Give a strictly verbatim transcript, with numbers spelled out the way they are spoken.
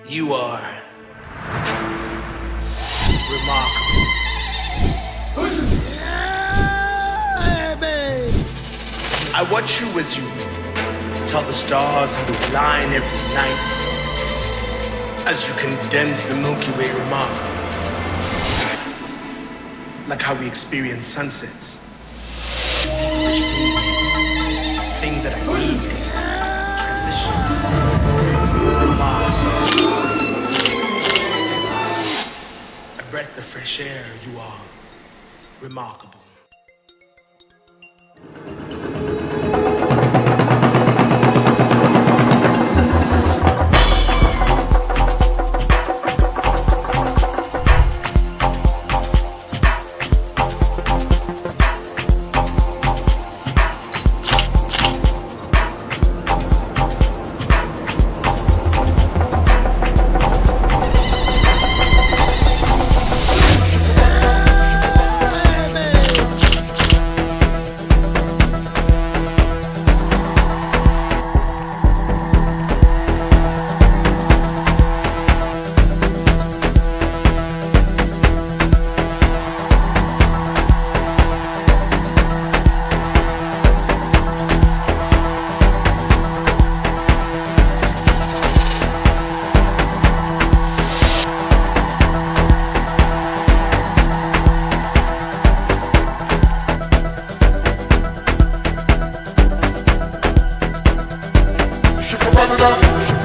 You are remarkable. I watch you as you tell the stars how to align every night, as you condense the Milky Way remarkable, like how we experience sunsets. Feverish baby, thing that I need, transition. Remarkable. A breath of fresh air, you are remarkable. Run it up.